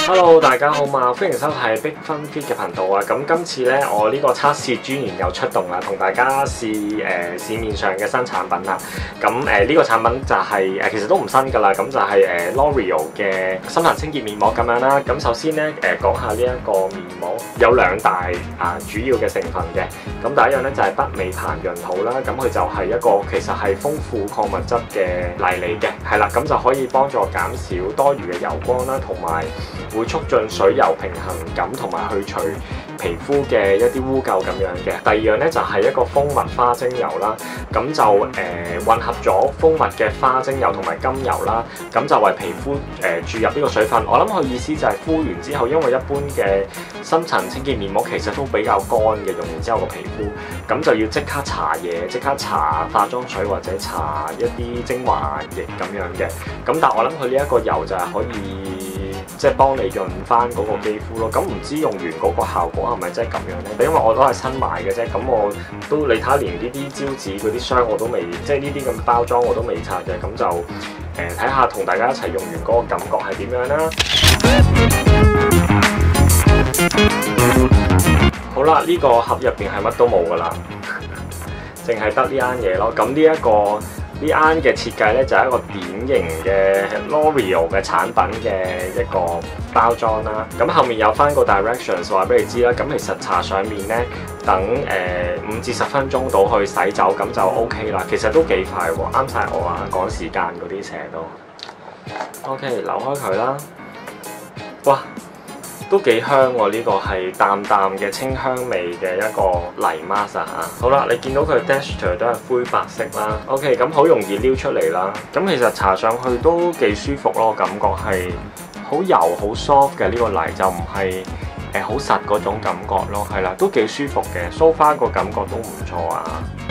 Hello， 大家好嘛，歡迎收睇Big Fun Fit 嘅頻道啊！咁今次咧，我呢個測試專員又出動啦，同大家試市面上嘅新產品啦。咁呢個產品就係其實都唔新㗎啦，咁就係L'Oreal 嘅深層清潔面膜咁樣啦。咁首先咧講下呢一個面膜有兩大主要嘅成分嘅。咁第一樣咧就係北美棚潤土啦，咁佢就係一個其實係豐富礦物質嘅泥嚟嘅，係啦，咁就可以幫助減少多餘嘅油光啦，同埋會促進水油平衡感同埋去除皮膚嘅一啲污垢咁樣嘅。第二樣咧就係一個蜂蜜花精油啦，咁就混合咗蜂蜜嘅花精油同埋甘油啦，咁就為皮膚注入呢個水分。我諗佢意思就係敷完之後，因為一般嘅深層清潔面膜其實都比較乾嘅，用完之後個皮膚咁就要即刻搽嘢，即刻搽化妝水或者搽一啲精華液咁樣嘅。咁但係我諗佢呢一個油就係可以即係幫你潤翻嗰個肌膚咯。咁唔知用完嗰個效果係咪真係咁樣咧？因為我都係新買嘅啫，咁我都你睇下連呢啲招紙嗰啲箱我都未，即係呢啲咁包裝我都未拆嘅，咁就睇下同大家一齊用完嗰個感覺係點樣啦。好啦，呢個盒入邊係乜都冇噶啦，淨係得呢間嘢咯。咁呢間嘅設計咧就係一個典型嘅 L'Oreal 嘅產品嘅一個包裝啦。咁後面有翻個 directions 話俾你知啦。咁其實搽上面咧，等5至10分鐘到去洗走，咁就 OK 啦。其實都幾快喎，啱晒我啊，趕時間嗰啲成日都 OK。扭開佢啦，哇！都幾香喎，呢個係淡淡嘅清香味嘅一個泥 mask 嚇。好啦，你見到佢 texture 都係灰白色啦。OK， 咁好容易撩出嚟啦。咁其實搽上去都幾舒服咯，感覺係好柔好 soft 嘅呢個泥，就唔係好實嗰種感覺咯。係啦，都幾舒服嘅。So far 個感覺都唔錯啊。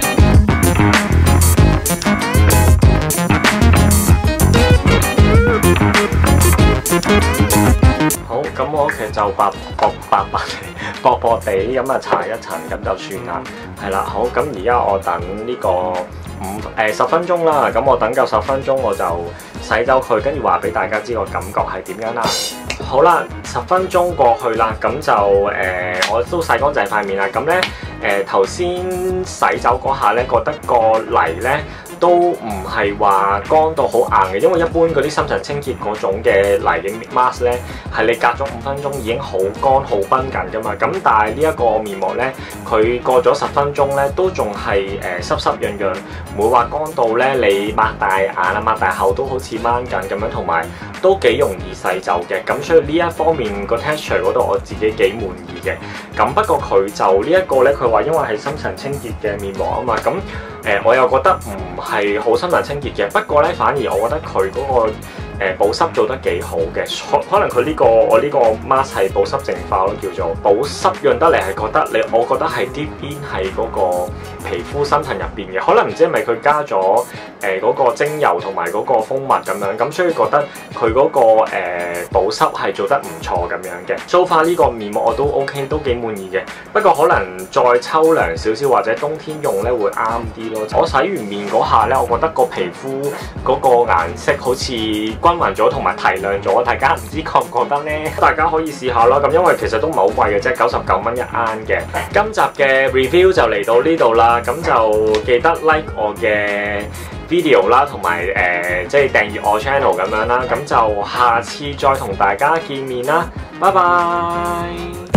好，咁我屋企就薄地咁啊，搽一層咁就算啦。係啦，好，咁而家我等呢個10分鐘啦。咁我等夠10分鐘我就洗走佢，跟住話俾大家知個感覺係點樣啦。好啦，10分鐘過去啦，咁就我都洗乾淨塊面啦。咁咧頭先洗走嗰下咧，覺得個泥咧都唔係話乾到好硬嘅，因為一般嗰啲深層清潔嗰種嘅泥嘅 mask 咧，係你隔咗5分鐘已經好乾好繃緊噶嘛。咁但係呢一個面膜咧，佢過咗10分鐘咧，都仲係濕濕潤潤，唔會話乾到咧你擘大眼啊擘大口都好似掹緊咁樣，同埋都幾容易洗走嘅。咁所以呢一方面個 texture 嗰度我自己幾滿意嘅。咁不過佢就呢一個咧，佢話因為係深層清潔嘅面膜啊嘛，咁我又覺得唔係好深層清潔嘅。不過咧，反而我覺得佢嗰個保濕做得幾好嘅。可能佢我呢個 mask 係保濕淨化咯，叫做保濕潤得嚟係覺得我覺得係 deep in 係嗰個皮膚深層入邊嘅。可能唔知係咪佢加咗嗰個精油同埋嗰個蜂蜜咁樣，咁所以覺得佢嗰個保濕係做得唔錯咁樣嘅。So far 呢個面膜我都 OK， 都幾滿意嘅。不過可能再秋涼少少或者冬天用咧會啱啲咯。我洗完面嗰下咧，我覺得個皮膚嗰個顏色好似均勻咗同埋提亮咗，大家唔知覺唔覺得呢？大家可以試下咯。咁因為其實都唔係好貴嘅啫，99蚊一盎嘅。今集嘅 review 就嚟到呢度啦，咁就記得 like 我嘅 video 啦，同埋即係訂閱我 channel 咁樣啦。咁就下次再同大家見面啦，拜拜。